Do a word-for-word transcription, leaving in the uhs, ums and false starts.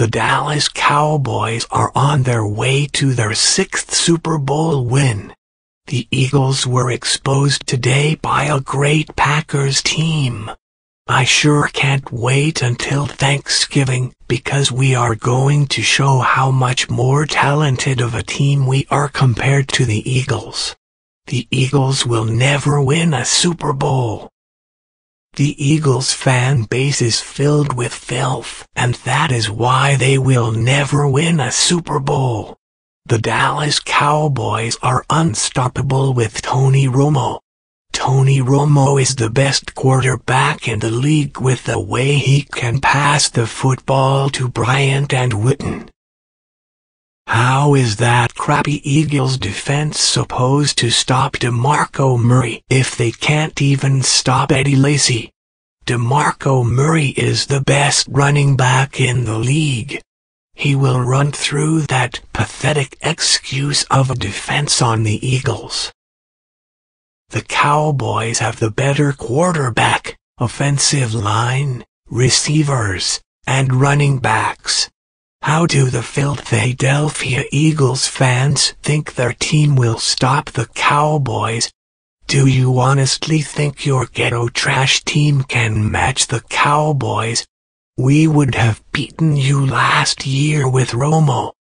The Dallas Cowboys are on their way to their sixth Super Bowl win. The Eagles were exposed today by a great Packers team. I sure can't wait until Thanksgiving, because we are going to show how much more talented of a team we are compared to the Eagles. The Eagles will never win a Super Bowl. The Eagles fan base is filled with filth, and that is why they will never win a Super Bowl. The Dallas Cowboys are unstoppable with Tony Romo. Tony Romo is the best quarterback in the league with the way he can pass the football to Bryant and Witten. How is that crappy Eagles defense supposed to stop DeMarco Murray if they can't even stop Eddie Lacy? DeMarco Murray is the best running back in the league. He will run through that pathetic excuse of a defense on the Eagles. The Cowboys have the better quarterback, offensive line, receivers, and running backs. How do the Philadelphia Eagles fans think their team will stop the Cowboys? Do you honestly think your ghetto trash team can match the Cowboys? We would have beaten you last year with Romo.